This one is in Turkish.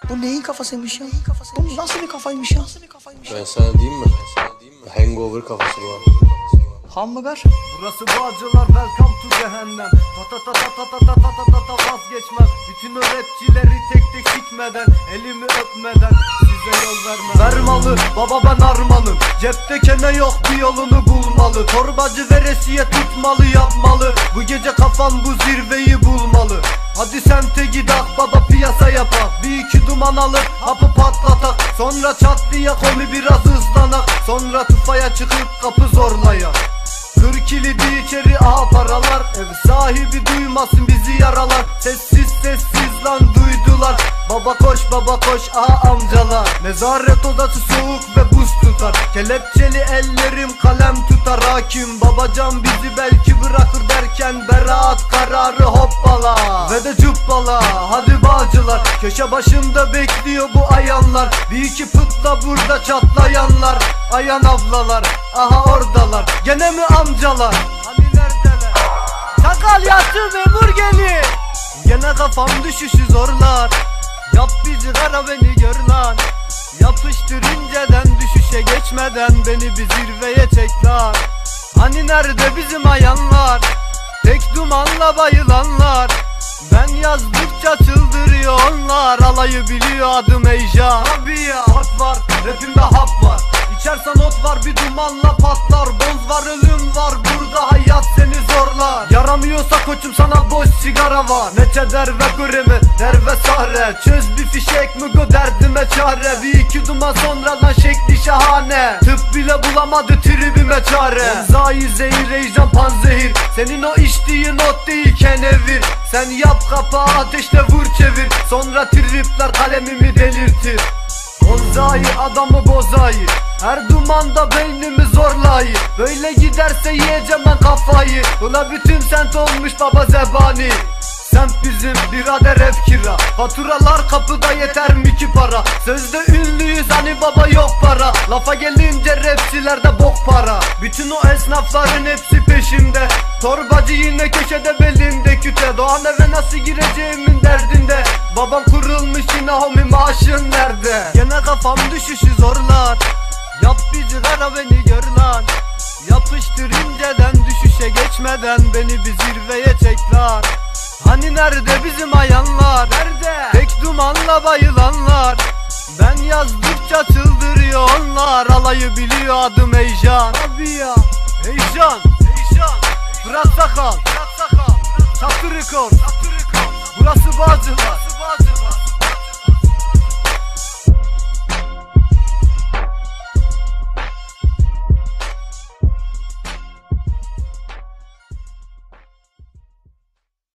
Bu neyin kafasıymış ya? Bu nasıl bir kafaymış ya? Ben sana diyeyim mi? Hangover kafası var. Hamburger. Burası Bağcılar, welcome to cehennem. Ta vazgeçmem. Bütün o rapçileri tek tek sikmeden, elimi öpmeden size yol vermem. Vermalı baba, ben armalım. Cepte kene yok, bir yolunu bulmalı. Torbacı veresiye tutmalı, yapmalı. Bu gece kafam bu zirveyi bulmalı. Hadi semte gidak baba, piyasa yapak. Bir iki duman alıp hapı patlatak. Sonra çat diye komi biraz hızlanak. Sonra tufaya çıkıp kapı zorlayak. Kır kilidi içeri, aha paralar. Ev sahibi duymasın bizi yaralar. Sessiz sessiz lan duydular. Baba koş aha amcalar. Nezaret odası soğuk ve buz tutar. Kelepçeli ellerim kalem tutar. Hakim babacan bizi belki bırakır derken beraat kararı hoppala ve de cuppala. Hadi Bağcılar, köşe başında bekliyor bu ayanlar. Bir iki pıtla burada çatlayanlar. Ayan ablalar, aha oradalar. Gene mi amcalar? Hani neredeler? Çakal yattı, memur gelir. Gene kafam düşüşü zorlar. Yap bir sigara beni gör lan. Yapıştır inceden, düşüşe geçmeden beni bir zirveye çek lan. Hani nerede bizim ayanlar? Tek dumanla bayılanlar. Ben yazdıkça çıldırıyor onlar. Alayı biliyor adım Eycan. Abi ya hak var, rapimde hap var. İçersen ot var, bir dumanla patlar. Bonz var, ölüm var, burada hayat seni zorlar. Yaramıyorsa koçum sana boş sigara var. Ne çeder ve kuremi der ve sahre. Çöz bir fişek mi go derdime çare. Bir iki duman sonradan şekli şahane. Tıp bile bulamadı tribime çare. Bonzai zehir, Eycan panzehir. Senin o içtiğin ot değil kenevir. Sen yap kapağı, ateşle vur çevir. Sonra tripler kalemimi delirtir. Bonzai adamı bozayı. Her dumanda beynimi zorlayı. Böyle giderse yiyeceğim ben kafayı. Ula bütün sent olmuş baba zebani. Semt bizim birader, ev kira. Faturalar kapıda, yeter mi ki para? Sözde ünlüyüz hani baba yok para. Lafa gelince rapçilerde bok para. Bütün o esnafların hepsi peşimde. Torbacı yine köşede belinde küte. Doğan eve nasıl gireceğimin derdinde. Babam kurulmuş yine, homi maaşın nerede? Gene kafam düşüşü zorlar. Yap bir sigara beni gör lan. Yapıştır inceden, düşüşe geçmeden beni bir zirveye çek lan. Hani nerede bizim ayanlar? Nerede? Tek dumanla bayılanlar. Ben yazdıkça çıldırıyor onlar. Alayı biliyor adım Eycan. Abi ya Eycan, Fırat Sakal, Çatı Rekord. Burası Bağcılar.